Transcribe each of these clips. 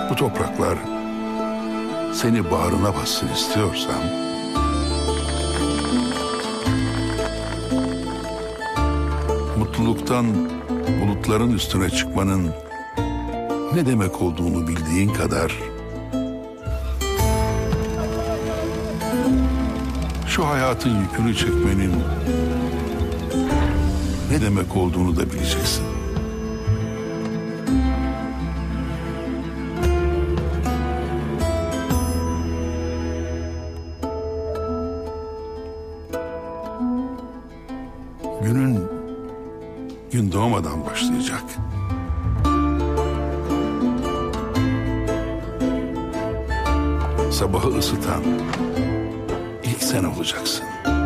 bu topraklar seni bağrına bassın istiyorsan, mutluluktan bulutların üstüne çıkmanın ne demek olduğunu bildiğin kadar şu hayatın yükünü çekmenin ne demek olduğunu da bileceksin. Günün gün doğmadan başlayacak. Sabahı ısıtan ilk sen olacaksın.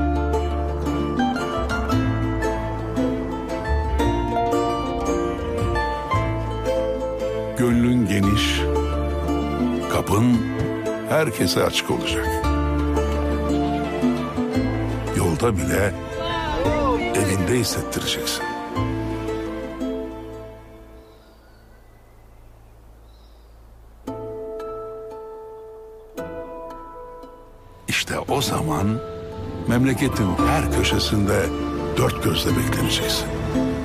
Gönlün geniş, kapın herkese açık olacak. Yolda bile evinde hissettireceksin. İşte o zaman memleketin her köşesinde dört gözle bekleneceksin.